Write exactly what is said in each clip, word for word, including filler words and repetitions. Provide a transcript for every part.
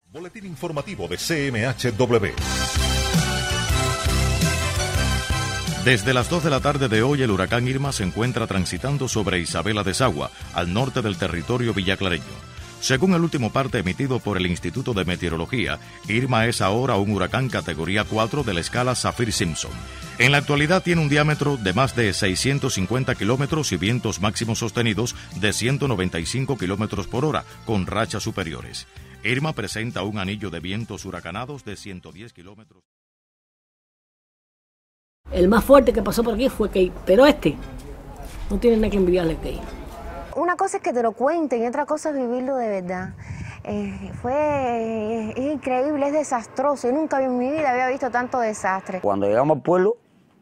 Boletín informativo de C M H W. Desde las dos de la tarde de hoy, el huracán Irma se encuentra transitando sobre Isabela de Sagua, al norte del territorio villaclareño. Según el último parte emitido por el Instituto de Meteorología, Irma es ahora un huracán categoría cuatro de la escala Saffir-Simpson. En la actualidad tiene un diámetro de más de seiscientos cincuenta kilómetros y vientos máximos sostenidos de ciento noventa y cinco kilómetros por hora, con rachas superiores. Irma presenta un anillo de vientos huracanados de ciento diez kilómetros. El más fuerte que pasó por aquí fue Key, pero este no tiene nada que envidiarle a Key. Una cosa es que te lo cuenten y otra cosa es vivirlo de verdad. Eh, fue es increíble, es desastroso. Yo nunca en mi vida había visto tanto desastre. Cuando llegamos al pueblo,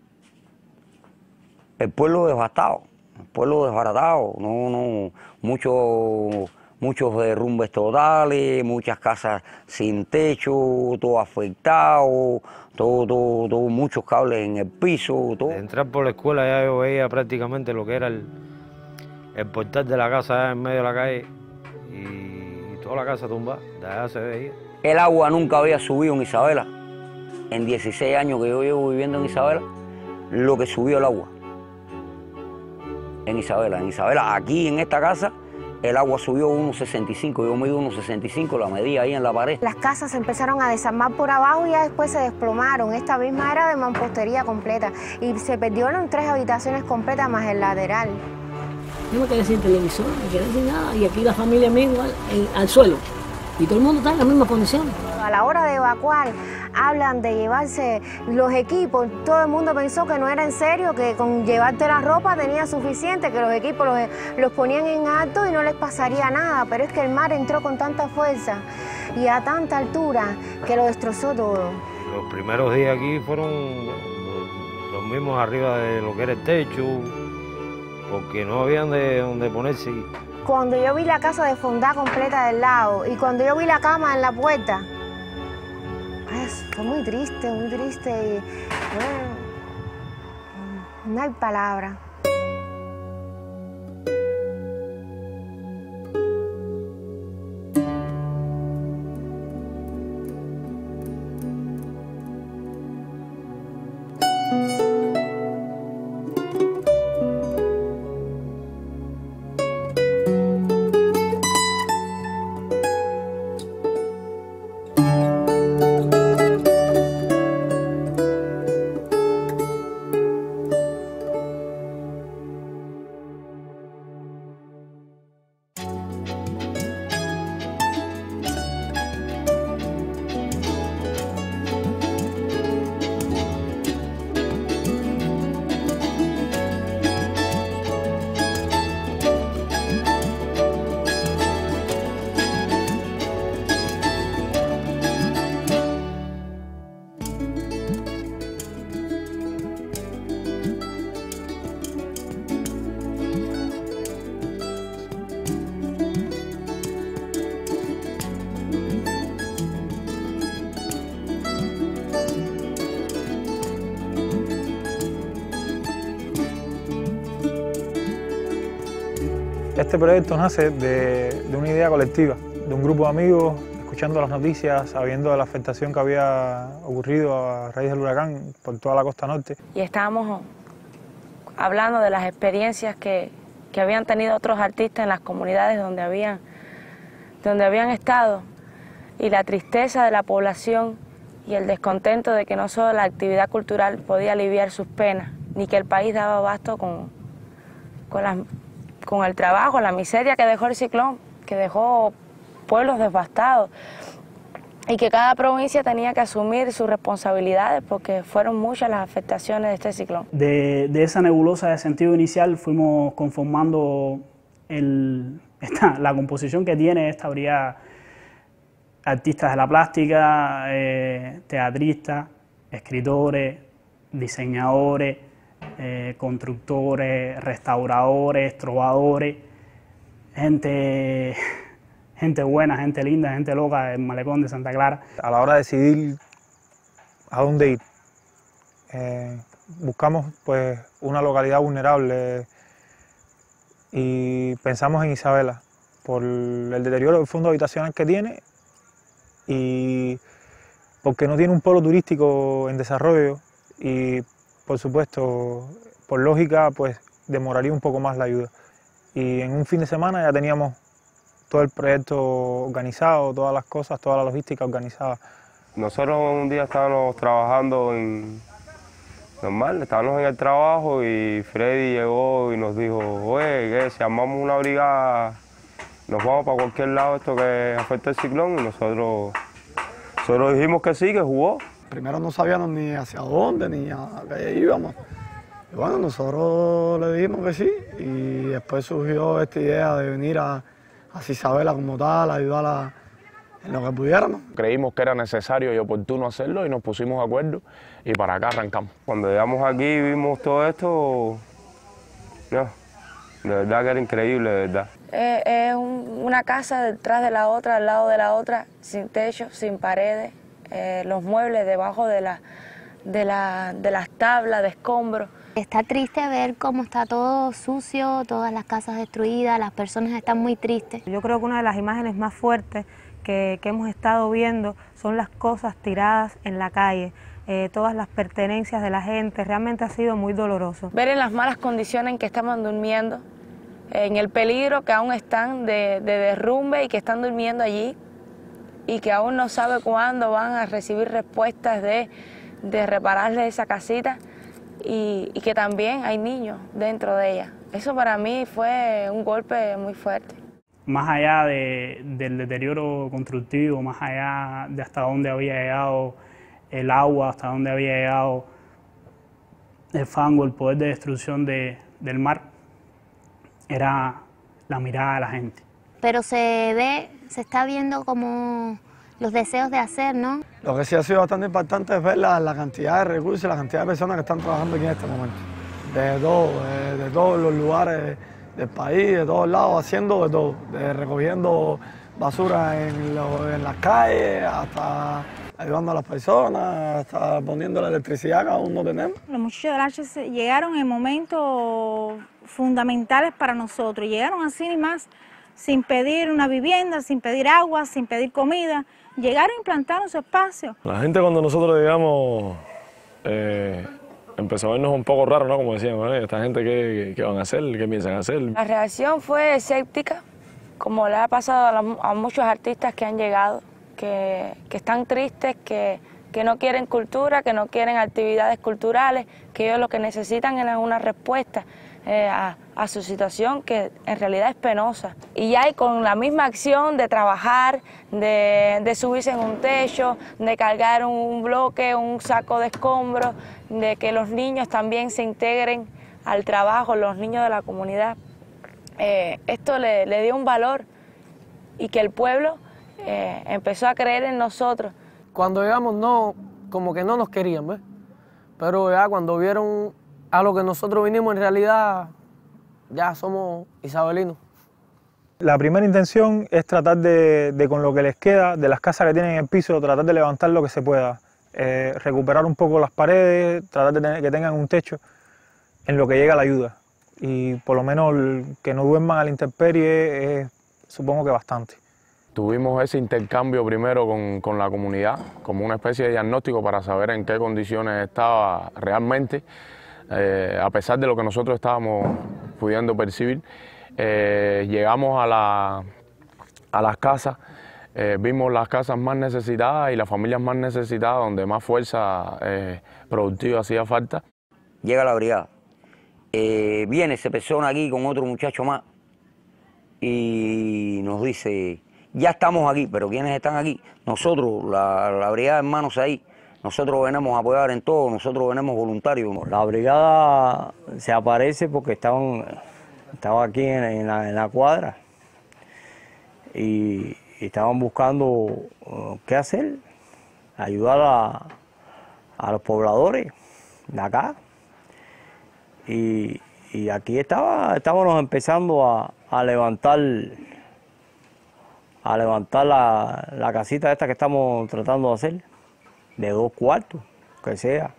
el pueblo devastado, el pueblo desbaratado, no, no, mucho, muchos derrumbes totales, muchas casas sin techo, todo afectado, todo, todo, todo, muchos cables en el piso. Todo. De entrar por la escuela ya yo veía prácticamente lo que era el, el portal de la casa allá en medio de la calle y, y toda la casa tumbada, de allá se veía. El agua nunca había subido en Isabela, en dieciséis años que yo llevo viviendo en Isabela, lo que subió el agua. En Isabela, en Isabela, aquí en esta casa, el agua subió uno sesenta y cinco, yo mido uno sesenta y cinco, la medí ahí en la pared. Las casas se empezaron a desarmar por abajo y ya después se desplomaron. Esta misma era de mampostería completa y se perdieron tres habitaciones completas más el lateral. Yo me quedé sin televisor, me quedé sin nada y aquí la familia mía igual, en, al suelo. Y todo el mundo está en la misma condición. A la hora de evacuar, hablan de llevarse los equipos. Todo el mundo pensó que no era en serio, que con llevarte la ropa tenía suficiente, que los equipos los, los ponían en alto y no les pasaría nada. Pero es que el mar entró con tanta fuerza y a tanta altura que lo destrozó todo. Los primeros días aquí fueron los mismos arriba de lo que era el techo, porque no habían de donde ponerse. Cuando yo vi la casa desfondada completa del lado y cuando yo vi la cama en la puerta, pues, fue muy triste, muy triste y bueno, no hay palabra. Este proyecto nace de, de una idea colectiva, de un grupo de amigos, escuchando las noticias, sabiendo de la afectación que había ocurrido a raíz del huracán por toda la costa norte. Y estábamos hablando de las experiencias que, que habían tenido otros artistas en las comunidades donde habían, donde habían estado, y la tristeza de la población y el descontento de que no solo la actividad cultural podía aliviar sus penas, ni que el país daba abasto con, con las... con el trabajo, la miseria que dejó el ciclón, que dejó pueblos devastados y que cada provincia tenía que asumir sus responsabilidades porque fueron muchas las afectaciones de este ciclón. De, de esa nebulosa de sentido inicial fuimos conformando el, esta, la composición que tiene esta brigada: artistas de la plástica, eh, teatristas, escritores, diseñadores, Eh, constructores, restauradores, trovadores, gente, gente buena, gente linda, gente loca del malecón de Santa Clara. A la hora de decidir a dónde ir, eh, buscamos pues una localidad vulnerable y pensamos en Isabela por el deterioro del fondo habitacional que tiene y porque no tiene un polo turístico en desarrollo y, por supuesto, por lógica, pues demoraría un poco más la ayuda. Y en un fin de semana ya teníamos todo el proyecto organizado, todas las cosas, toda la logística organizada. Nosotros un día estábamos trabajando en normal, estábamos en el trabajo y Freddy llegó y nos dijo, oye, ¿qué? Si armamos una brigada, nos vamos para cualquier lado esto que afecta el ciclón, y nosotros, nosotros dijimos que sí, que jugó. Primero no sabíamos ni hacia dónde, ni a qué íbamos. Y bueno, nosotros le dijimos que sí y después surgió esta idea de venir a, a Isabela como tal, ayudarla en lo que pudiéramos. Creímos que era necesario y oportuno hacerlo y nos pusimos de acuerdo y para acá arrancamos. Cuando llegamos aquí y vimos todo esto, no, de verdad que era increíble, de verdad. Es, es un, una casa detrás de la otra, al lado de la otra, sin techo, sin paredes, eh, los muebles debajo de, la, de, la, de las tablas de escombros. Está triste ver cómo está todo sucio, todas las casas destruidas, las personas están muy tristes. Yo creo que una de las imágenes más fuertes que, que hemos estado viendo son las cosas tiradas en la calle, eh, todas las pertenencias de la gente, realmente ha sido muy doloroso. Ver en las malas condiciones en que estamos durmiendo, en el peligro que aún están de, de derrumbe y que están durmiendo allí y que aún no sabe cuándo van a recibir respuestas de, de repararle esa casita. Y, y que también hay niños dentro de ella. Eso para mí fue un golpe muy fuerte. Más allá de, del deterioro constructivo, más allá de hasta dónde había llegado el agua, hasta dónde había llegado el fango, el poder de destrucción de, del mar, era la mirada de la gente. Pero se ve, se está viendo como los deseos de hacer, ¿no? Lo que sí ha sido bastante impactante es ver la, la cantidad de recursos y la cantidad de personas que están trabajando aquí en este momento. De todo, de, de todos los lugares del país, de todos lados, haciendo de todo. De recogiendo basura en, lo, en las calles, hasta ayudando a las personas, hasta poniendo la electricidad que cada uno tenemos. Los muchachos del H C llegaron en momentos fundamentales para nosotros. Llegaron así ni más, sin pedir una vivienda, sin pedir agua, sin pedir comida. Llegaron y implantaron su espacio. La gente cuando nosotros llegamos eh, empezó a vernos un poco raro, ¿no? Como decían, ¿vale? Esta gente, ¿qué, qué van a hacer? ¿Qué piensan hacer? La reacción fue escéptica, como le ha pasado a, la, a muchos artistas que han llegado, que, que están tristes, que, que no quieren cultura, que no quieren actividades culturales, que ellos lo que necesitan es una respuesta eh, a, a su situación, que en realidad es penosa. Y ya con la misma acción de trabajar, de, de subirse en un techo, de cargar un bloque, un saco de escombros, de que los niños también se integren al trabajo, los niños de la comunidad, eh, esto le, le dio un valor y que el pueblo eh, empezó a creer en nosotros. Cuando llegamos, no, como que no nos querían, ¿ves? Pero ya cuando vieron a lo que nosotros vinimos, en realidad ya somos isabelinos. La primera intención es tratar de, de con lo que les queda, de las casas que tienen en el piso, tratar de levantar lo que se pueda, eh, recuperar un poco las paredes, tratar de tener, que tengan un techo en lo que llega la ayuda. Y por lo menos el, que no duerman a la intemperie es, supongo que bastante. Tuvimos ese intercambio primero con, con la comunidad, como una especie de diagnóstico para saber en qué condiciones estaba realmente, eh, a pesar de lo que nosotros estábamos pudiendo percibir. Eh, llegamos a, la, a las casas, eh, vimos las casas más necesitadas y las familias más necesitadas, donde más fuerza eh, productiva hacía falta. Llega la brigada, eh, viene esa persona aquí con otro muchacho más y nos dice, ya estamos aquí, pero ¿quiénes están aquí? Nosotros, la, la brigada de hermanos ahí, nosotros venimos a apoyar en todo, nosotros venimos voluntarios. La brigada se aparece porque estaban, estaba aquí en, en, la, en la cuadra y, y estaban buscando uh, qué hacer, ayudar a, a los pobladores de acá. Y, y aquí estaba, estábamos empezando a, a levantar, a levantar la, la casita esta que estamos tratando de hacer, de dos cuartos, que sea.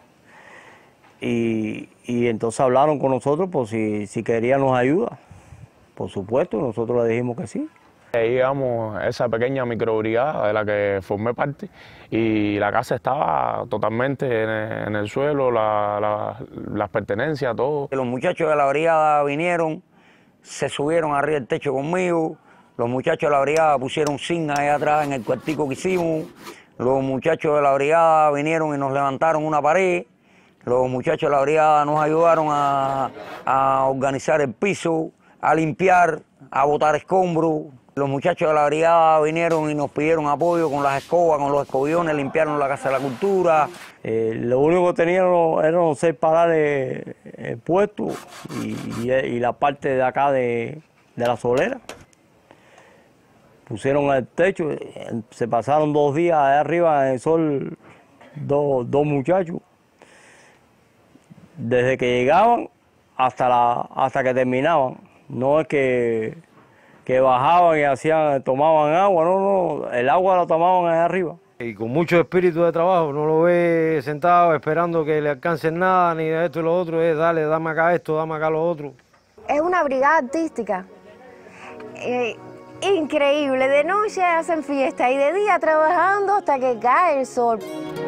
Y, y entonces hablaron con nosotros por si, si queríamos ayuda. Por supuesto, nosotros le dijimos que sí. Ahí llegamos a esa pequeña microbrigada de la que formé parte y la casa estaba totalmente en el, en el suelo, la, la, las pertenencias, todo. Los muchachos de la brigada vinieron, se subieron arriba del techo conmigo, los muchachos de la brigada pusieron zinc ahí atrás en el cuartico que hicimos, los muchachos de la brigada vinieron y nos levantaron una pared, los muchachos de la brigada nos ayudaron a, a organizar el piso, a limpiar, a botar escombros. Los muchachos de la brigada vinieron y nos pidieron apoyo con las escobas, con los escobillones, limpiaron la Casa de la Cultura. Eh, lo único que tenían eran los seis parares eh, puestos y, y, y la parte de acá de, de la solera. Pusieron el techo, eh, se pasaron dos días allá arriba en el sol, dos, dos muchachos. Desde que llegaban hasta, la, hasta que terminaban. No es que... que bajaban y hacían, tomaban agua, no, no, el agua la tomaban allá arriba. Y con mucho espíritu de trabajo, no lo ve sentado esperando que le alcancen nada, ni de esto y lo otro, es dale, dame acá esto, dame acá lo otro. Es una brigada artística, eh, increíble, de noche hacen fiesta y de día trabajando hasta que cae el sol.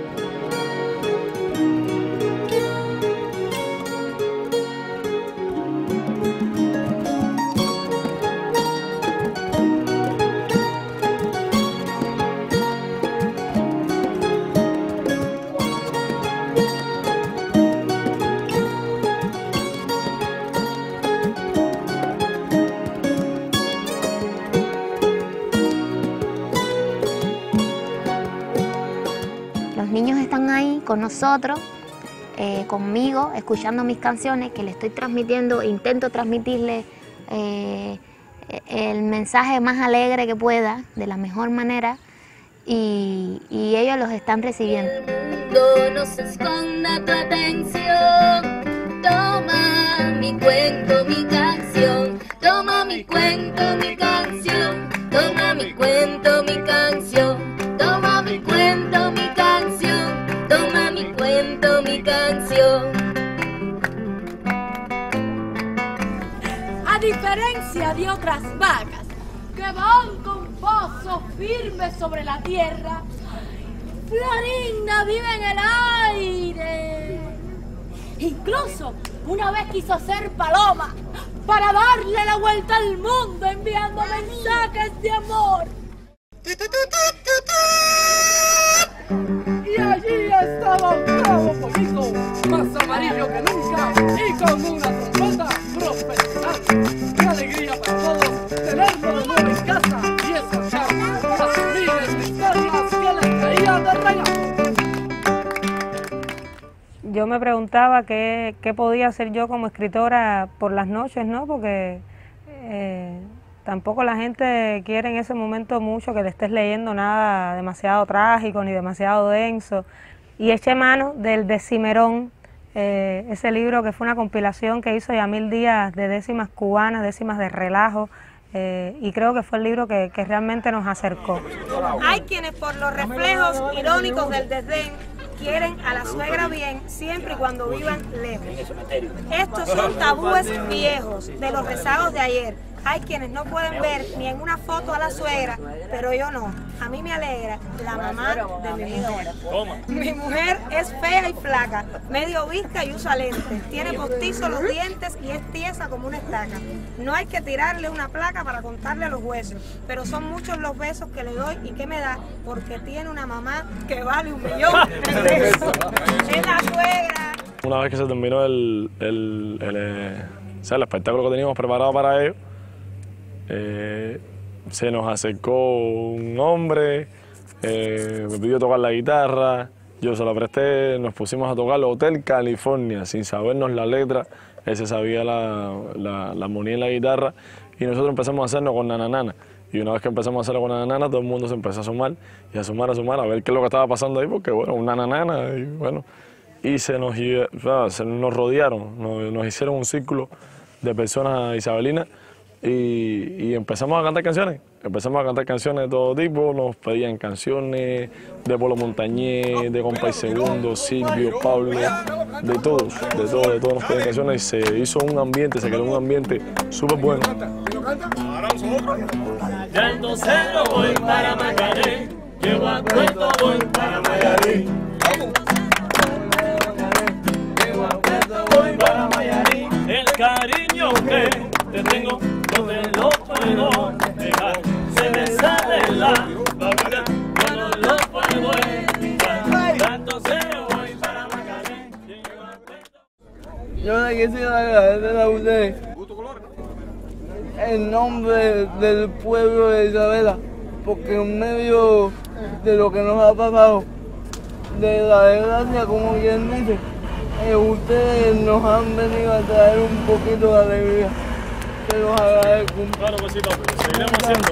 Los niños están ahí con nosotros, eh, conmigo, escuchando mis canciones que les estoy transmitiendo, intento transmitirles eh, el mensaje más alegre que pueda, de la mejor manera, y, y ellos los están recibiendo. No se esconda tu atención, toma mi cuento, mi canción, toma mi cuento, mi canción, toma mi cuento, mi canción, toma mi cuento, mi canción, toma mi cuento, mi canción. A diferencia de otras vacas que van con paso firme sobre la tierra, Florinda vive en el aire. Incluso una vez quiso ser paloma para darle la vuelta al mundo enviando mensajes de amor. Y allí estaba un bravo pollito, más amarillo que nunca y con una trompeta profesional. ¡Qué alegría para todos tenerlo de nuevo en casa y escuchar las miles de historias que les traía de regalo! Yo me preguntaba qué, qué podía hacer yo como escritora por las noches, ¿no? Porque eh, tampoco la gente quiere en ese momento mucho que le estés leyendo nada demasiado trágico ni demasiado denso. Y eché mano del Decimerón, eh, ese libro que fue una compilación que hizo Yamil Díaz de décimas cubanas, décimas de relajo, eh, y creo que fue el libro que, que realmente nos acercó. Hay quienes por los reflejos irónicos del desdén quieren a la suegra bien siempre y cuando vivan lejos. Estos son tabúes viejos de los rezagos de ayer. Hay quienes no pueden ver ni en una foto a la suegra, pero yo no. A mí me alegra la mamá de mi mujer. Mi mujer es fea y flaca, medio vista y usa lentes. Tiene postizos los dientes y es tiesa como una estaca. No hay que tirarle una placa para contarle los huesos, pero son muchos los besos que le doy y que me da porque tiene una mamá que vale un millón de pesos. Es la suegra. Una vez que se terminó el, el, el, el, o sea, el espectáculo que teníamos preparado para ellos, Eh, se nos acercó un hombre, eh, me pidió tocar la guitarra, yo se la presté, nos pusimos a tocar Hotel California sin sabernos la letra, él se sabía la, la, la armonía en la guitarra y nosotros empezamos a hacernos con Nananana. Y una vez que empezamos a hacerlo con Nananana, todo el mundo se empezó a sumar y a sumar, a sumar, a ver qué es lo que estaba pasando ahí, porque bueno, un Nananana, y bueno, y se nos, o sea, se nos rodearon, nos, nos hicieron un círculo de personas isabelinas. Y, y empezamos a cantar canciones, empezamos a cantar canciones de todo tipo, nos pedían canciones de Polo Montañés, de Compay Segundo, Silvio, Pablo, de todos, de todos, de todos nos pedían canciones y se hizo un ambiente, se creó un ambiente súper bueno. de Alto Cero voy para Macaré, llego a Puerto voy para Mayarí. Llego a Puerto voy para Mayarí. El cariño que te tengo no te lo puedo dejar, se me sale la babita, yo no lo puedo evitar. De Alto Cero voy para Macaré, llego a Puerto. Yo le quisiera agradecer a usted en nombre del pueblo de Isabela, porque en medio de lo que nos ha pasado, de la desgracia, como quien dice, eh, ustedes nos han venido a traer un poquito de alegría. Se los agradezco. Claro que sí, papi. Seguiremos haciendo.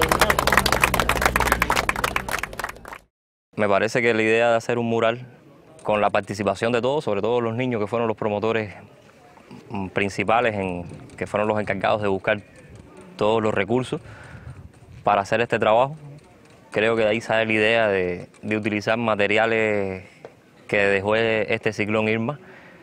Me parece que la idea de hacer un mural con la participación de todos, sobre todo los niños que fueron los promotores principales, en, que fueron los encargados de buscar todos los recursos para hacer este trabajo. Creo que de ahí sale la idea de, de utilizar materiales que dejó este ciclón Irma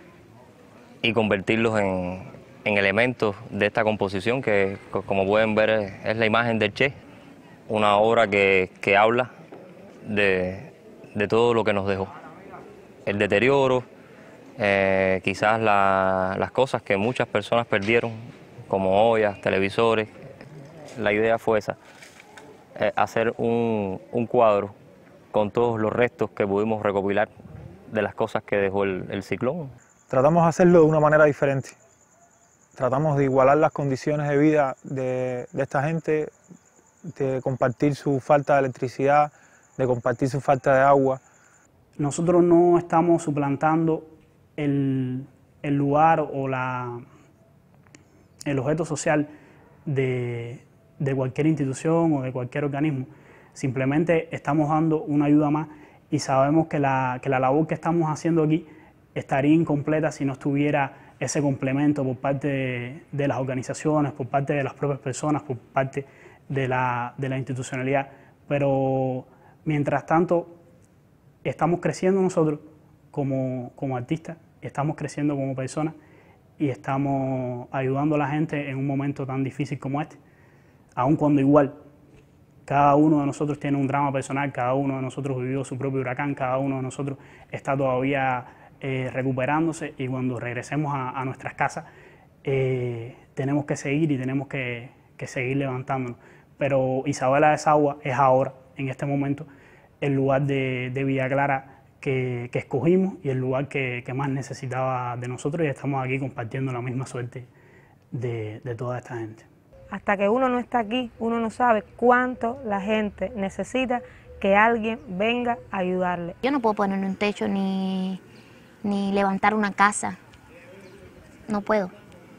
y convertirlos en, en elementos de esta composición que, como pueden ver, es la imagen del Che, una obra que, que habla de, de todo lo que nos dejó. El deterioro, eh, quizás la, las cosas que muchas personas perdieron, como ollas, televisores. La idea fue esa, eh, hacer un, un cuadro con todos los restos que pudimos recopilar de las cosas que dejó el, el ciclón. Tratamos de hacerlo de una manera diferente. Tratamos de igualar las condiciones de vida de, de esta gente, de compartir su falta de electricidad, de compartir su falta de agua. Nosotros no estamos suplantando el, el lugar o la, el objeto social de, de cualquier institución o de cualquier organismo. Simplemente estamos dando una ayuda más y sabemos que la, que la labor que estamos haciendo aquí estaría incompleta si no estuviera ese complemento por parte de, de las organizaciones, por parte de las propias personas, por parte de la, de la institucionalidad. Pero mientras tanto estamos creciendo nosotros como, como artistas, estamos creciendo como personas y estamos ayudando a la gente en un momento tan difícil como este, aun cuando igual cada uno de nosotros tiene un drama personal, cada uno de nosotros vivió su propio huracán, cada uno de nosotros está todavía eh, recuperándose y cuando regresemos a, a nuestras casas eh, tenemos que seguir y tenemos que, que seguir levantándonos. Pero Isabela de Sagua es ahora, en este momento, el lugar de, de Villa Clara que, que escogimos y el lugar que, que más necesitaba de nosotros y estamos aquí compartiendo la misma suerte de, de toda esta gente. Hasta que uno no está aquí, uno no sabe cuánto la gente necesita que alguien venga a ayudarle. Yo no puedo poner un techo ni, ni levantar una casa, no puedo.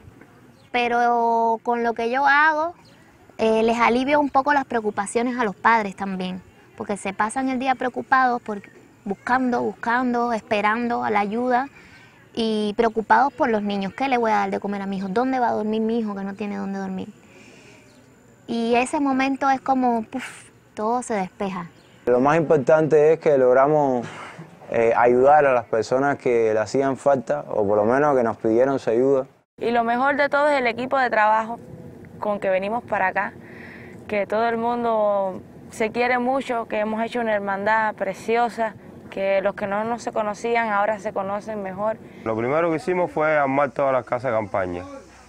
Pero con lo que yo hago, eh, les alivio un poco las preocupaciones a los padres también, porque se pasan el día preocupados, por, buscando, buscando, esperando a la ayuda y preocupados por los niños. ¿Qué le voy a dar de comer a mi hijo? ¿Dónde va a dormir mi hijo que no tiene dónde dormir? Y ese momento es como, puff, todo se despeja. Lo más importante es que logramos eh, ayudar a las personas que le hacían falta, o por lo menos que nos pidieron su ayuda. Y lo mejor de todo es el equipo de trabajo con que venimos para acá, que todo el mundo se quiere mucho, que hemos hecho una hermandad preciosa, que los que no, no se conocían ahora se conocen mejor. Lo primero que hicimos fue armar todas las casas de campaña.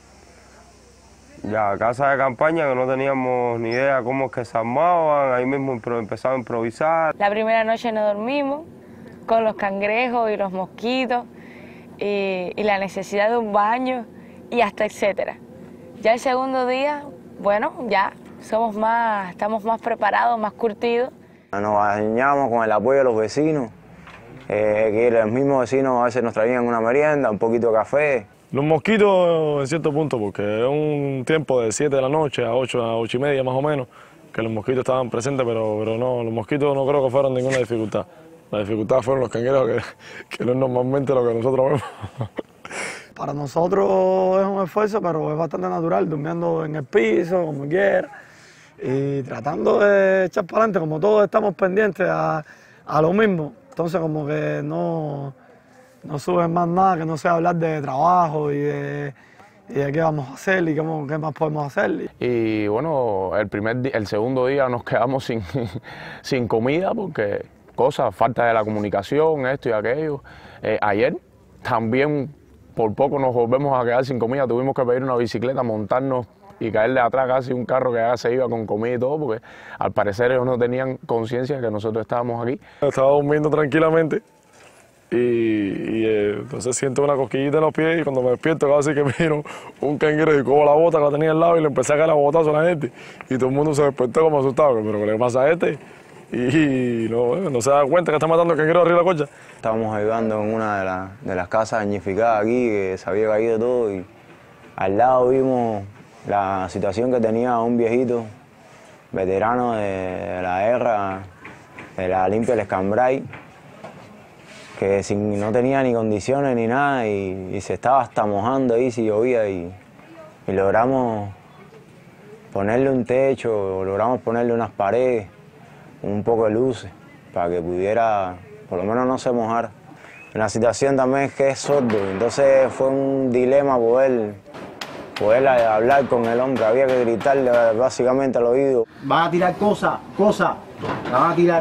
Ya, casas de campaña que no teníamos ni idea cómo es que se armaban, ahí mismo empezaba a improvisar. La primera noche no dormimos, con los cangrejos y los mosquitos, y, y la necesidad de un baño, y hasta etcétera. Ya el segundo día, bueno, ya somos más, estamos más preparados, más curtidos. Nos bañamos con el apoyo de los vecinos, eh, que los mismos vecinos a veces nos traían una merienda, un poquito de café. Los mosquitos en cierto punto, porque es un tiempo de siete de la noche a ocho, a ocho y media más o menos, que los mosquitos estaban presentes, pero, pero no, los mosquitos no creo que fueron ninguna dificultad. La dificultad fueron los cangrejos, que, que no es normalmente lo que nosotros vemos. Para nosotros es un esfuerzo, pero es bastante natural, durmiendo en el piso, como quiera, y tratando de echar para adelante, como todos estamos pendientes a, a lo mismo. Entonces como que no, no suben más nada que no sea hablar de trabajo y de, y de qué vamos a hacer y qué, qué más podemos hacer. Y bueno, el, primer día, el segundo día nos quedamos sin, sin comida porque cosas, falta de la comunicación, esto y aquello. Eh, ayer también por poco nos volvemos a quedar sin comida, tuvimos que pedir una bicicleta, montarnos y caerle atrás casi un carro que ya se iba con comida y todo, porque al parecer ellos no tenían conciencia de que nosotros estábamos aquí. Estaba durmiendo tranquilamente y, y eh, entonces siento una cosquillita en los pies y cuando me despierto casi que vino un canguero y cojo la bota que la tenía al lado y le empecé a caer a botazo a la gente y todo el mundo se despertó como asustado, pero ¿qué le pasa a este? Y no, no se da cuenta que está matando el canguero arriba de la cocha. Estábamos ayudando en una de, la, de las casas dañificadas aquí, que se había caído todo y al lado vimos la situación que tenía un viejito, veterano de, de la guerra, de la Limpia del Escambray, que sin, no tenía ni condiciones ni nada y, y se estaba hasta mojando ahí si llovía y, y logramos ponerle un techo, logramos ponerle unas paredes, un poco de luces, para que pudiera, por lo menos no se mojara. La situación también es que es sordo, entonces fue un dilema poder, poder hablar con el hombre, había que gritarle básicamente al oído. Van a tirar cosas, cosas, la van a tirar,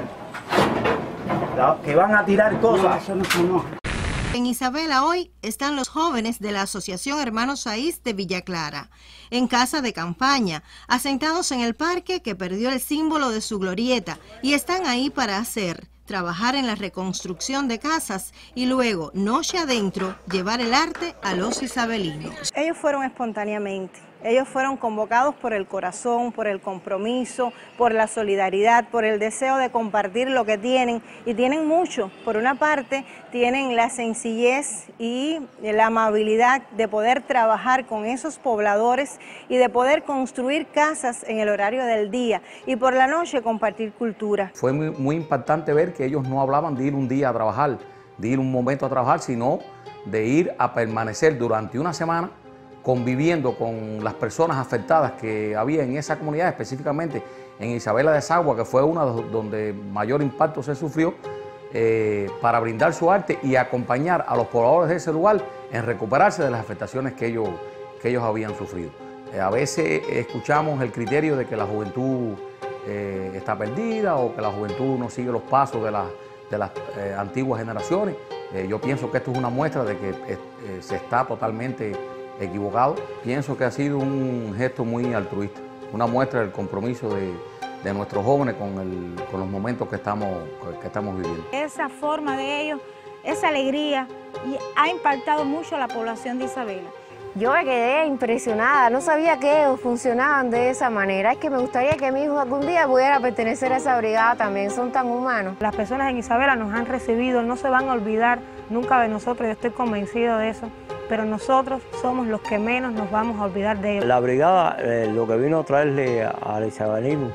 la, que van a tirar cosas. En Isabela hoy están los jóvenes de la Asociación Hermanos Saiz de Villa Clara, en casa de campaña, asentados en el parque que perdió el símbolo de su glorieta y están ahí para hacer, trabajar en la reconstrucción de casas y luego, noche adentro, llevar el arte a los isabelinos. Ellos fueron espontáneamente. Ellos fueron convocados por el corazón, por el compromiso, por la solidaridad, por el deseo de compartir lo que tienen, y tienen mucho. Por una parte, tienen la sencillez y la amabilidad de poder trabajar con esos pobladores y de poder construir casas en el horario del día y por la noche compartir cultura. Fue muy, muy impactante ver que ellos no hablaban de ir un día a trabajar, de ir un momento a trabajar, sino de ir a permanecer durante una semana conviviendo con las personas afectadas que había en esa comunidad, específicamente en Isabela de Sagua, que fue una donde mayor impacto se sufrió, eh, para brindar su arte y acompañar a los pobladores de ese lugar en recuperarse de las afectaciones que ellos, que ellos habían sufrido. Eh, a veces escuchamos el criterio de que la juventud eh, está perdida o que la juventud no sigue los pasos de, la, de las eh, antiguas generaciones. Eh, yo pienso que esto es una muestra de que eh, se está totalmente equivocado. Pienso que ha sido un gesto muy altruista, una muestra del compromiso de, de nuestros jóvenes con, el, con los momentos que estamos, que estamos viviendo. Esa forma de ellos, esa alegría, y ha impactado mucho a la población de Isabela. Yo me quedé impresionada, no sabía que ellos funcionaban de esa manera. Es que me gustaría que mi hijo algún día pudiera pertenecer a esa brigada también, son tan humanos. Las personas en Isabela nos han recibido, no se van a olvidar nunca de nosotros, yo estoy convencido de eso, pero nosotros somos los que menos nos vamos a olvidar de ellos. La brigada, eh, lo que vino a traerle al isabelismo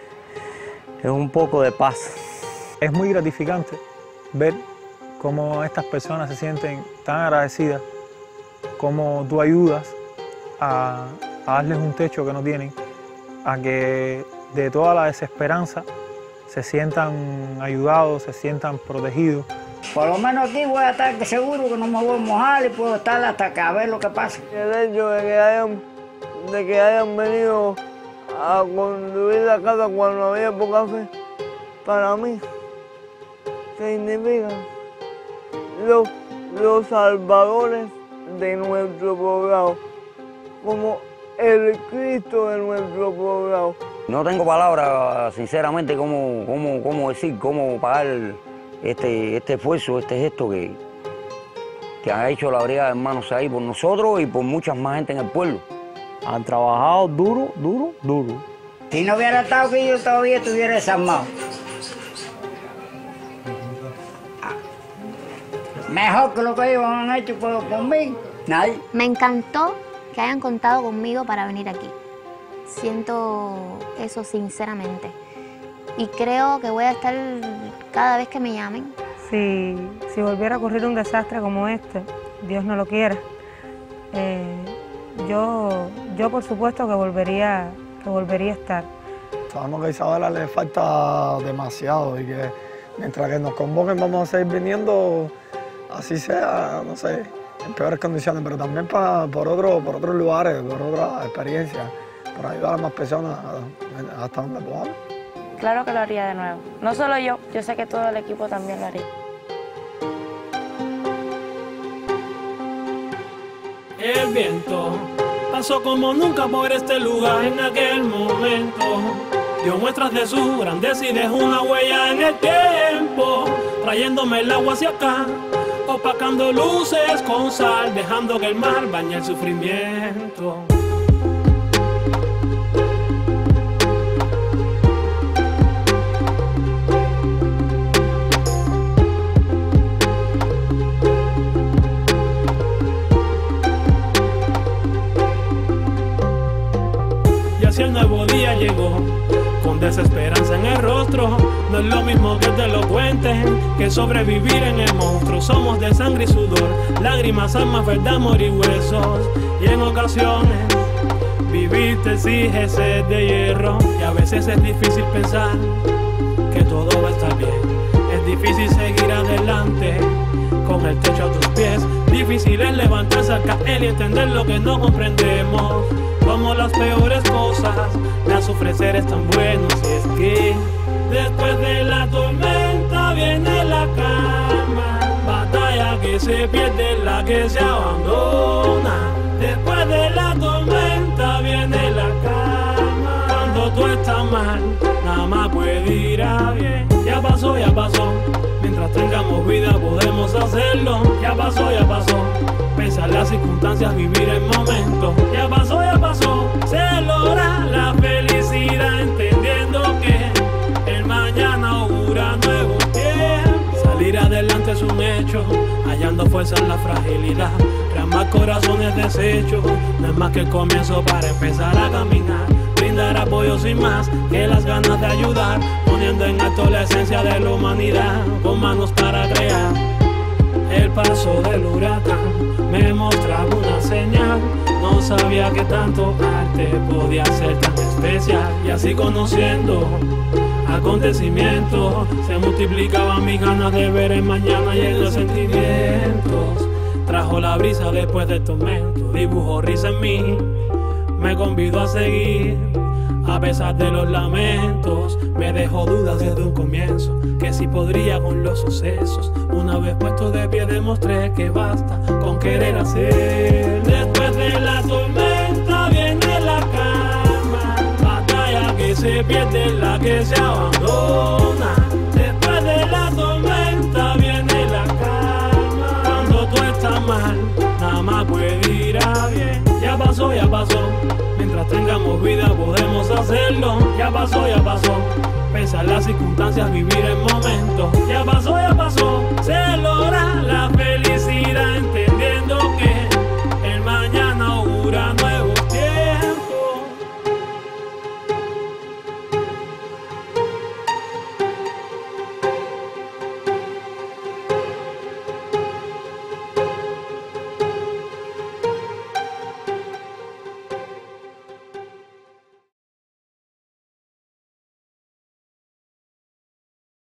es un poco de paz. Es muy gratificante ver cómo estas personas se sienten tan agradecidas, cómo tú ayudas a, a darles un techo que no tienen, a que de toda la desesperanza se sientan ayudados, se sientan protegidos. Por lo menos aquí voy a estar seguro que no me voy a mojar y puedo estar hasta que a ver lo que pasa. El hecho de que hayan, de que hayan venido a construir la casa cuando había poca fe, para mí significa los, los salvadores de nuestro poblado, como el Cristo de nuestro poblado. No tengo palabras, sinceramente, cómo, cómo, cómo decir, cómo pagar este, este esfuerzo, este gesto que, que han hecho la brigada de Hermanos Saiz por nosotros y por muchas más gente en el pueblo. Han trabajado duro, duro, duro. Si no hubiera estado que yo todavía estuviera desarmado. Mejor que lo que ellos han hecho por, por mí, nadie. Me encantó que hayan contado conmigo para venir aquí. Siento eso sinceramente. Y creo que voy a estar cada vez que me llamen. Si, si volviera a ocurrir un desastre como este, Dios no lo quiera, eh, yo, yo por supuesto que volvería, que volvería a estar. Sabemos que a Isabela le falta demasiado y que mientras que nos convoquen vamos a seguir viniendo, así sea, no sé, en peores condiciones, pero también para, por, otro, por otros lugares, por otras experiencias, por ayudar a más personas hasta donde podamos. Claro que lo haría de nuevo. No solo yo, yo sé que todo el equipo también lo haría. El viento pasó como nunca por este lugar en aquel momento. Dio muestras de su grandeza y dejó una huella en el tiempo, trayéndome el agua hacia acá, opacando luces con sal, dejando que el mar bañe el sufrimiento. Y así el nuevo día llegó, con desesperanza en el rostro. No es lo mismo que te lo cuenten, que sobrevivir en el monstruo. Somos de sangre y sudor, lágrimas, almas, verdad, amor y huesos. Y en ocasiones vivir te exige sed de hierro. Y a veces es difícil pensar que todo va a estar bien. Es difícil seguir adelante con el techo a tus pies. Difícil es levantarse al caer y entender lo que no comprendemos. Como las peores cosas me hace ofrecer es tan bueno. Si es que después de la tormenta viene la calma, batalla que se pierde, la que se abandona. Después de la tormenta viene la calma. Cuando tú estás mal, nada más puede ir a bien. Ya pasó, ya pasó. Mientras tengamos vida podemos hacerlo. Ya pasó, ya pasó. Pensar las circunstancias, vivir el momento. Ya pasó, ya pasó. Se logra la felicidad entendiendo que el mañana augura nuevo tiempo. Salir adelante es un hecho, hallando fuerza en la fragilidad. Crear corazones deshechos, no es más que el comienzo para empezar a caminar. Brindar apoyo sin más que las ganas de ayudar, poniendo en alto la esencia de la humanidad, con manos para crear. El paso del huracán me mostraba una señal, no sabía que tanto arte podía ser tan especial. Y así conociendo acontecimientos, se multiplicaban mis ganas de ver el mañana lleno de sentimientos. Trajo la brisa después del tormento, dibujó risa en mí, me convidó a seguir. A pesar de los lamentos, me dejó dudas desde un comienzo, que si podría con los sucesos. Una vez puesto de pie demostré que basta con querer hacer. Después de la tormenta viene la calma, batalla que se pierde, la que se abandona. Después de la tormenta viene la calma. Cuando tú estás mal, nada más puede ir a bien. Ya pasó, ya pasó. Mientras tengamos vida podemos hacerlo. Ya pasó, ya pasó. Pensar las circunstancias, vivir el momento. Ya pasó, ya pasó. Se logra la felicidad entendiendo que el mañana augura nuevo.